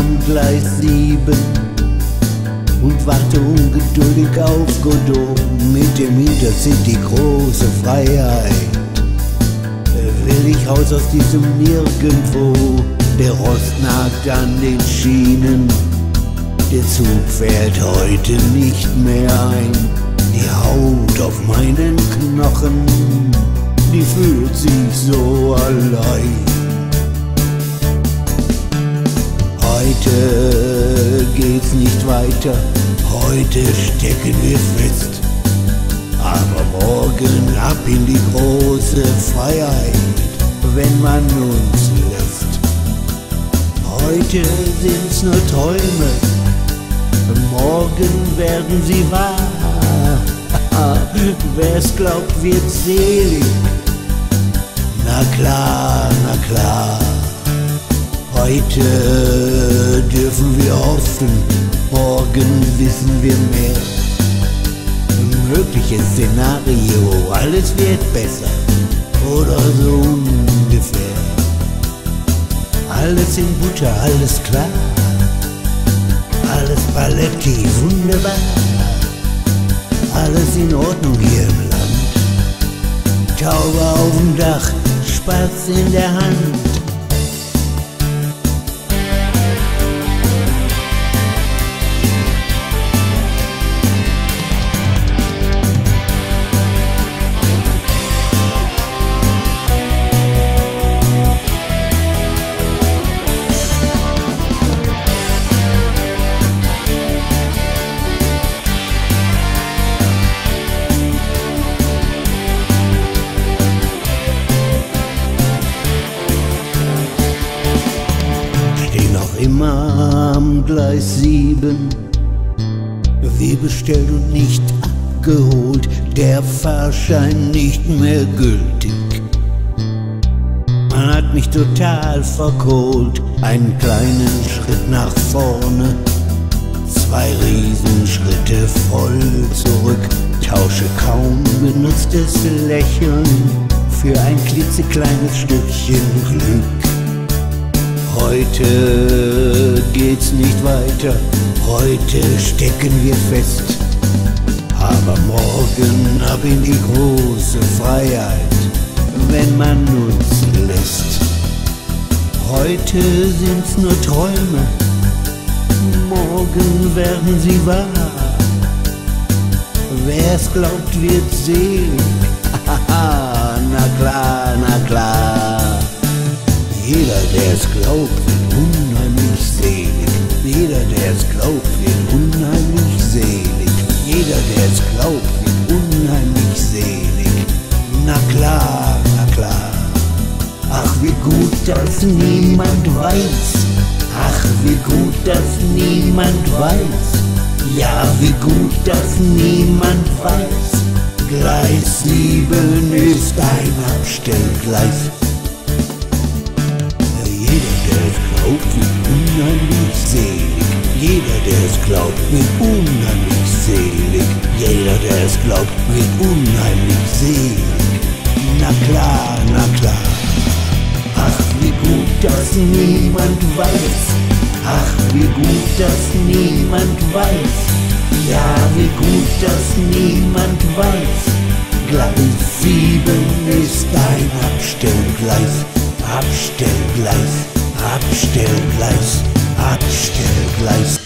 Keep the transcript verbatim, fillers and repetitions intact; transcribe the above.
am Gleis sieben und warte ungeduldig auf Godot. Mit dem Intercity große Freiheit will ich raus aus diesem Nirgendwo. Der Rost nagt an den Schienen, der Zug fährt heute nicht mehr ein. Die Haut auf meinen Knochen, die fühlt sich so allein. Heute geht's nicht weiter, heute stecken wir fest. Aber morgen ab in die große Freiheit, wenn man uns lässt. Heute sind's nur Träume, morgen werden sie wahr. Wer's glaubt, wird selig. Na klar, na klar. Heute dürfen wir hoffen, morgen wissen wir mehr. Mögliches Szenario, alles wird besser oder so ungefähr. Alles in Butter, alles klar, alles Paletti, wunderbar. Alles in Ordnung hier im Land. Taube auf dem Dach, Spatz in der Hand. Immer am Gleis sieben, wie bestellt und nicht abgeholt, der Fahrschein nicht mehr gültig. Man hat mich total verkohlt, einen kleinen Schritt nach vorne, zwei Riesenschritte voll zurück, tausche kaum benutztes Lächeln für ein klitzekleines Stückchen Glück. Heute geht's nicht weiter, heute stecken wir fest. Aber morgen ab in die große Freiheit, wenn man uns lässt. Heute sind's nur Träume, morgen werden sie wahr. Wer's glaubt, wird selig. Na klar, na klar. Jeder, der es glaubt, wird unheimlich selig. Jeder, der es glaubt, wird unheimlich selig. Jeder, der es glaubt, wird unheimlich selig. Na klar, na klar. Ach, wie gut, dass niemand weiß. Ach, wie gut, dass niemand weiß. Ja, wie gut, dass niemand weiß. Gleis sieben ist ein Abstellgleis. Wird unheimlich selig. Jeder, der es glaubt, wird unheimlich selig. Jeder, der es glaubt, wird unheimlich selig. Na klar, na klar. Ach, wie gut, dass niemand weiß. Ach, wie gut, dass niemand weiß. Ja, wie gut, dass niemand weiß. Gleis sieben ist ein Abstellgleis. Abstellgleis. Abstellgleis, Abstellgleis.